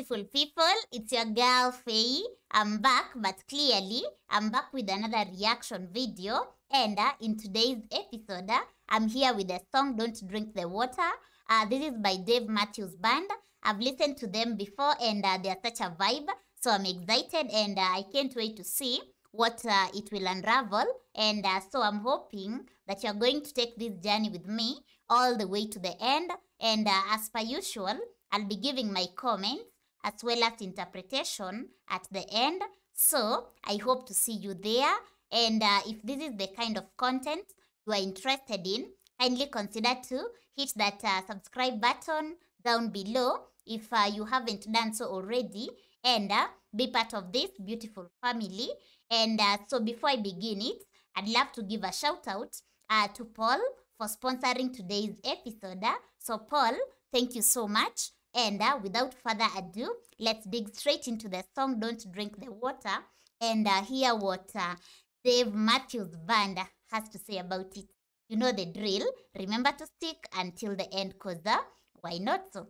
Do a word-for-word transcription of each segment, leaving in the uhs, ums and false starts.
beautiful people, it's your girl Faye. I'm back, but clearly I'm back with another reaction video. And uh, in today's episode, uh, I'm here with the song Don't Drink the Water. Uh, this is by Dave Matthews Band. I've listened to them before and uh, they're such a vibe. So I'm excited and uh, I can't wait to see what uh, it will unravel. And uh, so I'm hoping that you're going to take this journey with me all the way to the end. And uh, as per usual, I'll be giving my comments as well as interpretation at the end. So I hope to see you there. And uh, if this is the kind of content you are interested in, kindly consider to hit that uh, subscribe button down below if uh, you haven't done so already, and uh, be part of this beautiful family. And uh, so before I begin it, I'd love to give a shout out uh, to Paul for sponsoring today's episode. So Paul, thank you so much. And uh, without further ado, let's dig straight into the song Don't Drink the Water and uh, hear what uh, Dave Matthews Band has to say about it. You know the drill. Remember to stick until the end, cause uh, why not so?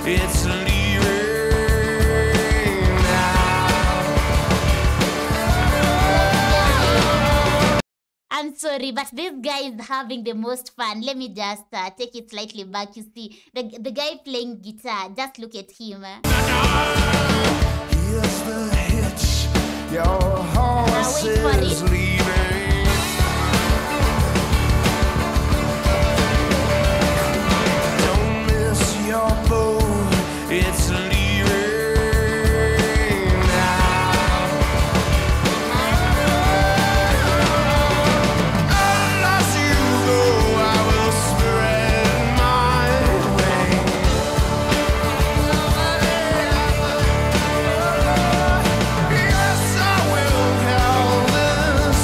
it's leaving now. I'm sorry, but this guy is having the most fun. Let me just uh, take it slightly back. You see, the, the guy playing guitar, just look at him. Here's the hitch, your horse wait for is it. leaving. Don't miss your boat, it's leaving now. Unless you go, I will spread my wings. Yes, I will help this.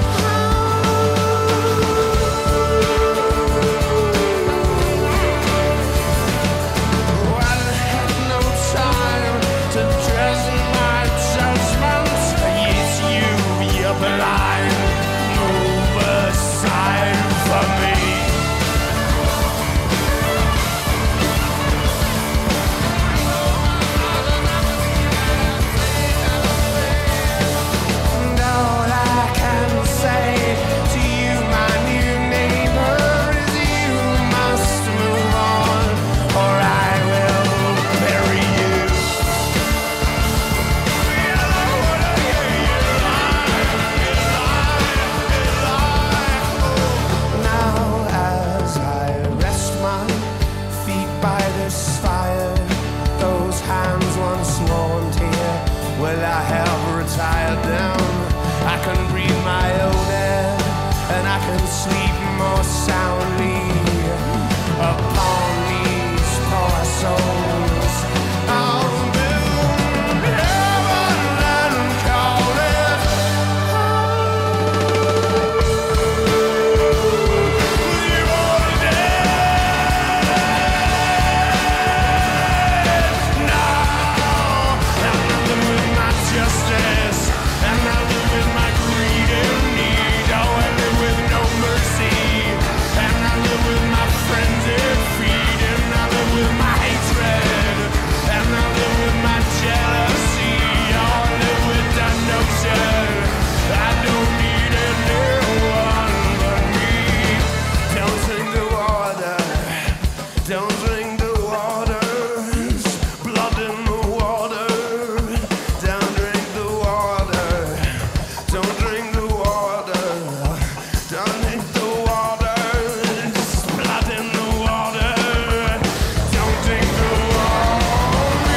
Oh, I had no time to dress my judgments. It's you, you're blind. Move aside from me. And all I can say to you, my new neighbor, is you must move on, or I will bury you. Now as I rest my feet by this fire, those hands once warmed here, well, I have retired down. I can breathe my own air, and I can sleep more soundly upon these poor souls. I'll build heaven and call it the old now. And I live with my justice, and I live with my greed and need. Oh, I live with no mercy, and I live with my frenzied feet, and I live with my hatred, and I live with my jealousy. Oh, I live with that notion I don't need anyone but me. Don't drink the water, don't drink the water. There's blood in the water. Don't drink the water, don't drink the water. Don't drink the water. There's blood in the water. Don't drink the water.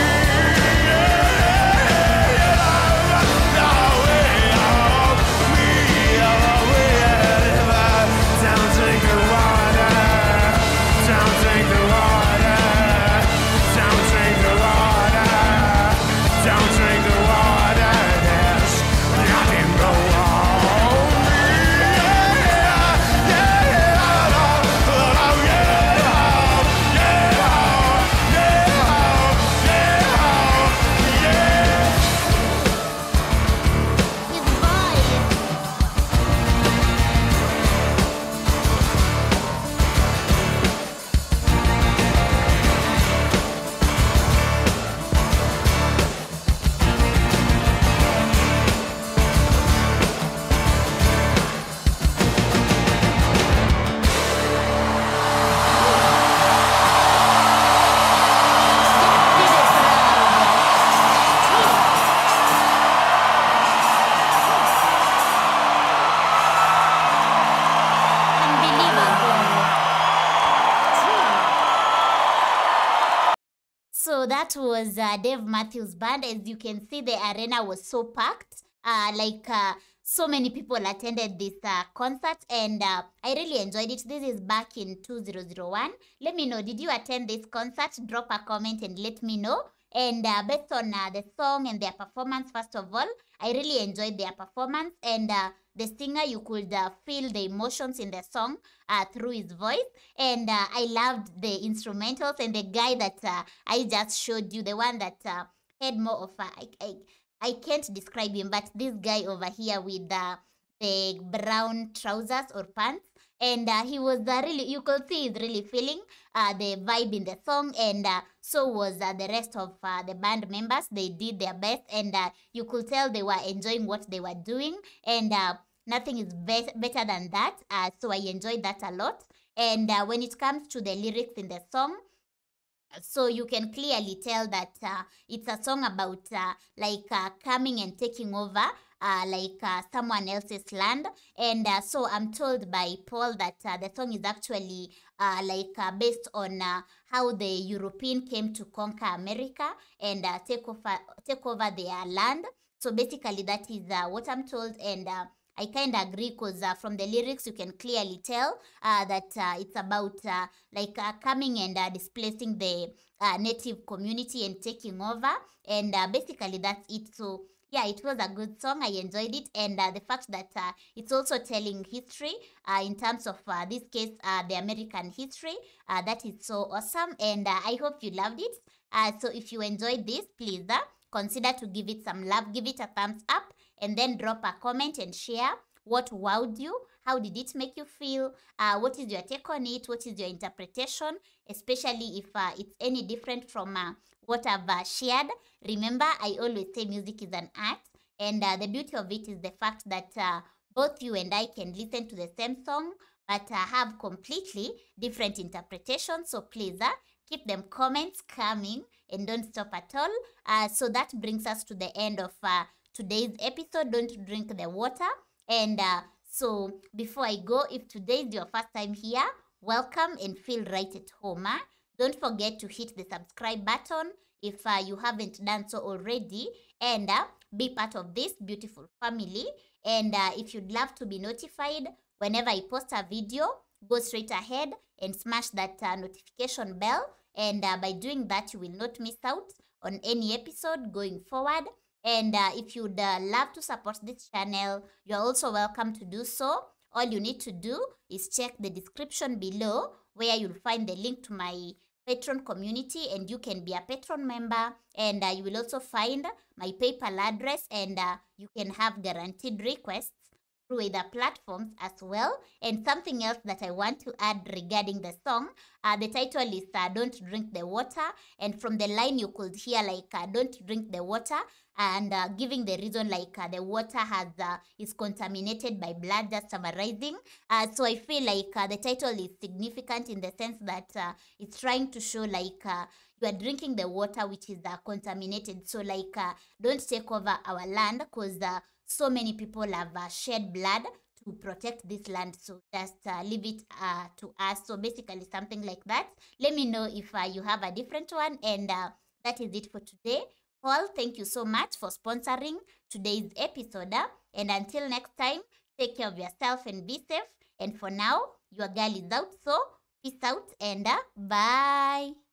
No way out. Me, oh, yeah. Don't drink the water. Don't drink the water. Don't drink the water. Don't drink the water. There's blood in the water. Yeah, yeah, yeah. Oh, yeah, yeah, yeah, yeah. His voice. So that was uh, Dave Matthews Band. As you can see, the arena was so packed. Uh, like uh, so many people attended this uh, concert, and uh, I really enjoyed it. This is back in two thousand one. Let me know, did you attend this concert? Drop a comment and let me know. And uh, based on uh, the song and their performance, first of all, I really enjoyed their performance. And uh, the singer, you could uh, feel the emotions in the song uh, through his voice. And uh, I loved the instrumentals, and the guy that uh, I just showed you, the one that uh, had more of a, I, I, I can't describe him, but this guy over here with uh, the brown trousers or pants, And uh, he was uh, really, you could see he's really feeling uh, the vibe in the song, and uh, so was uh, the rest of uh, the band members. They did their best, and uh, you could tell they were enjoying what they were doing, and uh, nothing is be better than that. Uh, so I enjoyed that a lot. And uh, when it comes to the lyrics in the song, so you can clearly tell that uh, it's a song about uh, like uh, coming and taking over uh, like uh, someone else's land. And uh, so I'm told by Paul that uh, the song is actually uh, like uh, based on uh, how the European came to conquer America and uh, take over take over their land. So basically that is uh, what I'm told. And uh, I kind of agree, because uh, from the lyrics you can clearly tell uh, that uh, it's about uh, like uh, coming and uh, displacing the uh, native community and taking over. And uh, basically that's it. So yeah, it was a good song. I enjoyed it. And uh, the fact that uh, it's also telling history uh, in terms of uh, this case, uh, the American history, uh, that is so awesome. And uh, I hope you loved it. Uh, so if you enjoyed this, please uh, consider to give it some love, give it a thumbs up, and then drop a comment and share what wowed you. How did it make you feel? Uh, what is your take on it? What is your interpretation? Especially if uh, it's any different from uh, what I've uh, shared. Remember, I always say music is an art. And uh, the beauty of it is the fact that uh, both you and I can listen to the same song, but uh, have completely different interpretations. So please uh, keep them comments coming and don't stop at all. Uh, so that brings us to the end of uh, today's episode. Don't drink the water. And uh, so before I go, if today is your first time here, welcome and feel right at home. Huh? Don't forget to hit the subscribe button if uh, you haven't done so already, and uh, be part of this beautiful family. And uh, if you'd love to be notified whenever I post a video, go straight ahead and smash that uh, notification bell. And uh, by doing that, you will not miss out on any episode going forward. And uh, if you'd uh, love to support this channel, you're also welcome to do so. All you need to do is check the description below, where you'll find the link to my Patreon community, and you can be a Patreon member. And uh, you will also find my PayPal address, and uh, you can have guaranteed requests through other platforms as well. And something else that I want to add regarding the song, uh, the title is uh, Don't Drink the Water. And from the line you could hear like uh, don't drink the water, and uh, giving the reason like uh, the water has uh, is contaminated by blood, just summarizing. Uh, so I feel like uh, the title is significant in the sense that uh, it's trying to show like uh, you are drinking the water which is uh, contaminated. So like uh, don't take over our land, because uh, so many people have uh, shed blood to protect this land. So just uh, leave it uh, to us. So basically something like that. Let me know if uh, you have a different one. And uh, that is it for today. Paul, thank you so much for sponsoring today's episode. Uh, and until next time, take care of yourself and be safe. And for now, your girl is out. So peace out and uh, bye.